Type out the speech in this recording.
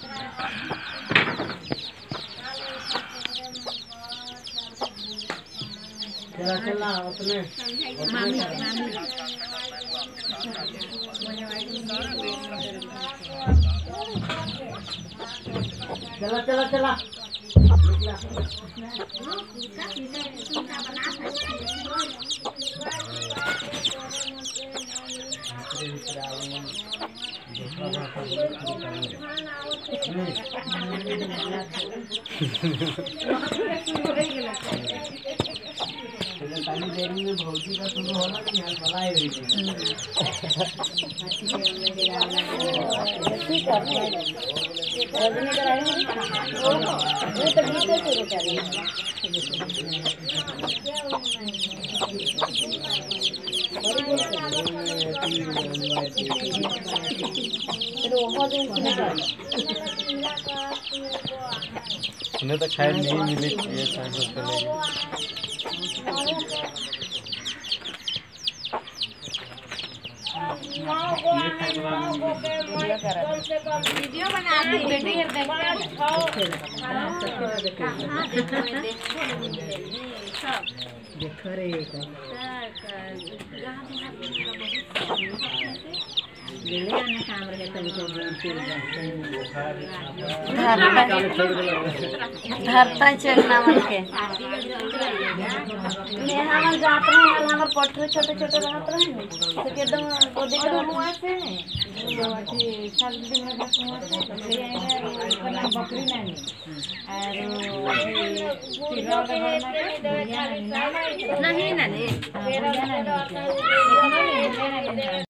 चला चला अपने मामी चला चला चला ताली देरी में भौजी का शुरू होना नहीं यार भलाई हुई ठीक है रजनी कराएंगे वो तो गीत से शुरू करेंगे उन्हें तो खैर नहीं मिली ये साइकिल चलेगी वीडियो बना दी बेटी देखो रे काम रहे धरता चलना मन के हम जात रहे हमर पठर छोटे छोटे रहत रहे तो एकदम गोदी के हुआ से अथी सब दिन में बस हुआ से बना बकरी नहीं और नहीं नहीं